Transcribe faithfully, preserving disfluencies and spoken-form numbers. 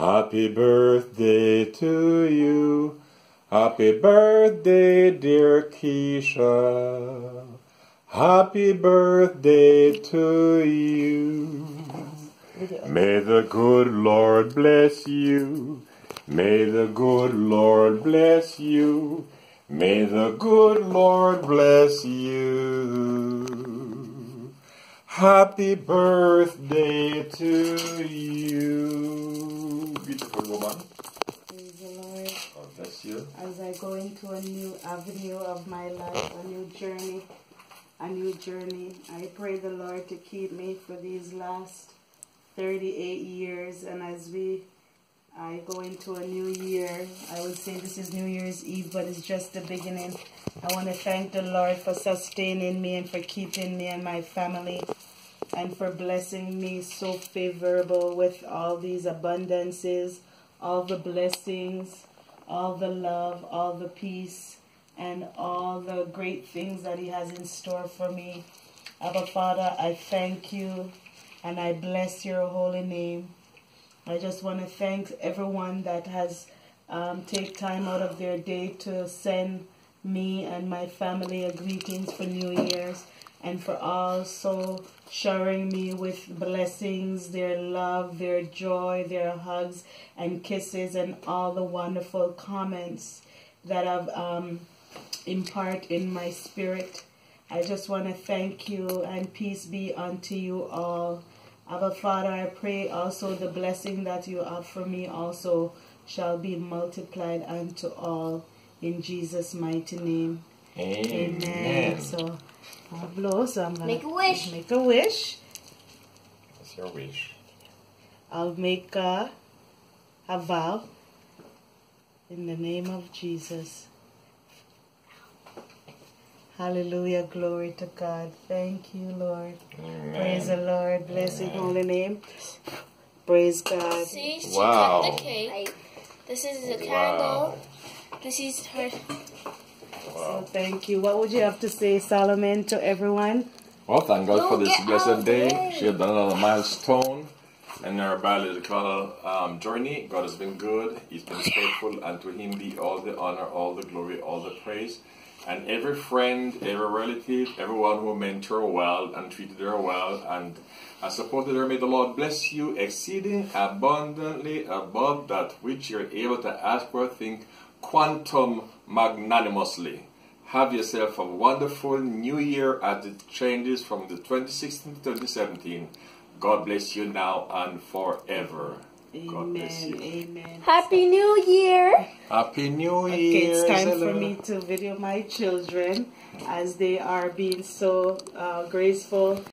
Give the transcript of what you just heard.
Happy birthday to you. Happy birthday, dear Keisha. Happy birthday to you. May the good Lord bless you. May the good Lord bless you. May the good Lord bless you. Happy birthday to you. Beautiful woman. Praise the Lord. God bless you. As I go into a new avenue of my life, a new journey, a new journey, I pray the Lord to keep me for these last thirty-eight years. And as we I go into a new year, I would say this is New Year's Eve, but it's just the beginning. I want to thank the Lord for sustaining me and for keeping me and my family, and for blessing me so favorable with all these abundances, all the blessings, all the love, all the peace, and all the great things that He has in store for me. Abba Father, I thank you and I bless your holy name. I just want to thank everyone that has um, taken time out of their day to send me and my family a greetings for New Year's, and for also showering me with blessings, their love, their joy, their hugs and kisses, and all the wonderful comments that have um, imparted in my spirit. I just want to thank you, and peace be unto you all. Abba Father, I pray also the blessing that you have for me also shall be multiplied unto all, in Jesus' mighty name. Amen. Amen. So I'll blow, so I'm gonna Make a wish. Make a wish. What's your wish? I'll make a, a vow in the name of Jesus. Hallelujah, glory to God. Thank you, Lord. Amen. Praise the Lord. Bless His holy name. Praise God. See, she Wow. cut the cake. This is a candle. Wow. This is her. So thank you. What would you have to say, Solomon, to everyone? Well, thank God for Don't this get blessed out day. the way. She has done another milestone in our biological um, journey. God has been good. He's been faithful, and to Him be all the honor, all the glory, all the praise. And every friend, every relative, everyone who meant her well and treated her well and uh, supported her, may the Lord bless you exceeding abundantly above that which you're able to ask or think, quantum magnanimously. Have yourself a wonderful new year as it changes from the twenty sixteen to twenty seventeen. God bless you now and forever. God bless Amen. you. Amen. Happy New Year. Happy New Okay, Year. it's time Hello. for me to video my children as they are being so uh, graceful